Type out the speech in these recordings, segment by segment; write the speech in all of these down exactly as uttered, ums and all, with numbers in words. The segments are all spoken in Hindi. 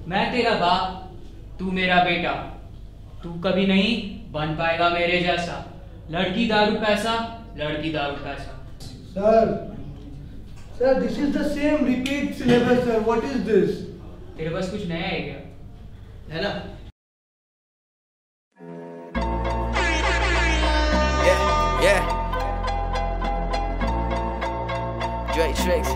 मैं तेरा बाप, तू मेरा बेटा। तू कभी नहीं बन पाएगा मेरे जैसा। लड़की दारू पैसा, लड़की दारू पैसा। Sir, sir, this is the same repeat syllabus, sir. What is this? तेरे पास कुछ नया है क्या? है ना? Yeah, yeah. Dre Tricks.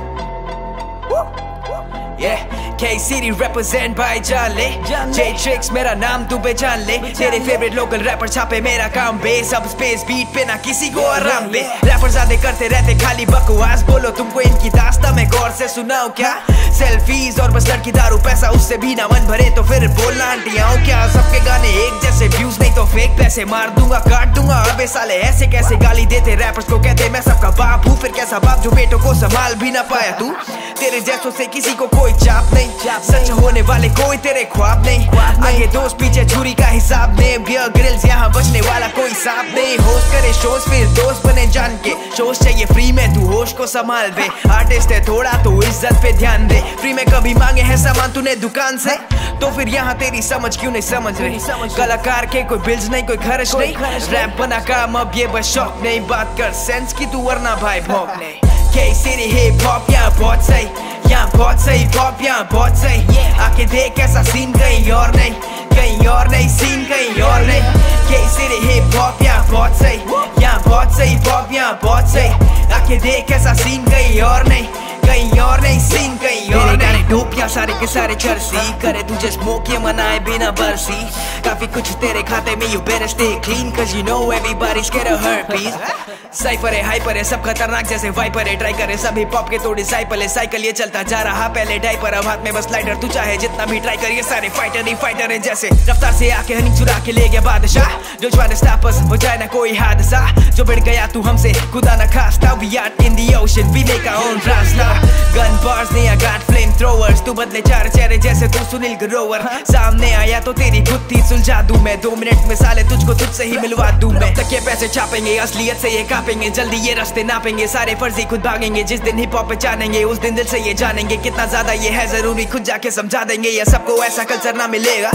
Woo, woo. Yeah, K-City represent by Jale. J Tricks मेरा नाम तू पहचान ले। तेरे फेवरेट लोकल रैपर छापे मेरा काम बे। सब स्पेस बीट पे ना किसी को आराम दे। रैपर ज़्यादा करते रहते खाली बकवास। बोलो तुमको इनकी दास्तां मैं गौर से सुनाऊं क्या? सेल्फीज और बस लड़की दारू पैसा, उससे भी ना मन भरे तो फिर बोलना आंटियाँ क्या? सबके गाने एक जैसे, व्यूज नहीं तो फेक पैसे। मार दूंगा काट दूंगा अबे साले ऐसे कैसे? गाली देते रैपर्स को कहते मैं सबका बाप हूँ। फिर कैसा बाप जो बेटों को संभाल भी ना पाया तू? तेरे जैसों से किसी को कोई चाप नहीं, सच होने वाले कोई तेरे ख्वाब नहीं। आगे दोस्त पीछे छुरी का हिसाब नहीं। बियर ग्रिल्स यहाँ बचने वाला कोई सांप नहीं। होस्ट करे शोज फिर दोस्त बने जान के। शोज चाहिए फ्री में तू होश को संभाल दे। आर्टिस्ट है थोड़ा तो इज्जत पे ध्यान दे। फ्री में कभी मांगे है सामान तूने दुकान से? तो फिर यहाँ तेरी समझ क्यों नहीं समझ रही? कलाकार के कोई बिल्स नहीं कोई खर्च नहीं। रैप बना काम अब ये बस शौक नहीं। बात कर सेंस की तू वरना भाई भौंक नहीं। K-City hip hop यहाँ बहुत सही, यहाँ बहुत सही पॉप यहाँ बहुत सही। आके देख ऐसा सीन कहीं और नहीं, कहीं और नहीं सीन कहीं और नहीं। K-City hip hop यहाँ बहुत सही, यहाँ बहुत सही पॉप यहाँ बहुत सही। आके देख ऐसा सीन कहीं और नहीं, कहीं और नहीं सीन कहीं और नहीं। डोप या सारे के सारे चर्सी करे तुझे स्मोक ये मनाए बिना बरसी। काफी कुछ तेरे खाते में you better stay clean cause you know everybody's get a herpes। Cipher है हाइपर है सब खतरनाक जैसे वाइपर है। ट्राई करे सभी पॉप के तोड़ी साइकिल है। साइकिल ये चलता जा रहा पहले डाइपर अब हाथ में बस लाइटर। तू चाहे जितना भी ट्राई कर ये सारे फाइटर ही फाइटर है। जैसे रफ्तार से आके हनी चुरा के ले गया बादशाह। जो ज्वारे स्टापर्स हो जाए ना कोई हादसा। जो बढ़ गया तू हमसे खुदा न खास्ता। We are in the ocean we make our own रास्ता। गन बार्स नहीं I got flame throwers। तू बदले चार चेहरे जैसे तू सुनील ग्रोवर। सामने आया तो तेरी खुद थी सुलझा दूं मैं। दो मिनट में साले तुझको तुझसे ही मिलवा दूं मैं। तक ये पैसे छापेंगे असलियत से ये कापेंगे। जल्दी ये रास्ते नापेंगे सारे फर्जी खुद भागेंगे। जिस दिन हिप हॉप पहचानेंगे उस दिन दिल से ये जानेंगे कितना ज्यादा ये है जरूरी। खुद जाके समझा देंगे ये सबको ऐसा कल्चर ना मिलेगा।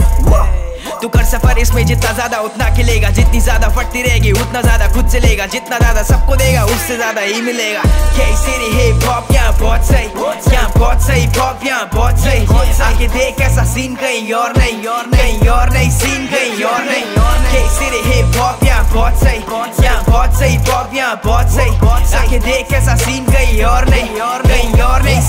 तू कर सफर इसमें जितना ज्यादा उतना खिलेगा। जितनी ज्यादा फटती रहेगी उतना ज्यादा खुद चलेगा। जितना ज्यादा सबको देगा उससे ज्यादा ही मिलेगा। K-City hip hop यहाँ बहुत सही, यहाँ बहुत सही पॉप यहाँ बहुत सही। आके देख ऐसा सीन कहीं और नहीं, कहीं और नहीं सीन कहीं और नहीं। K-City hip hop यहाँ बहुत सही, यहाँ बहुत सही पॉप यहाँ बहुत सही। आके देख ऐसा सीन कहीं और नहीं, कहीं और नहीं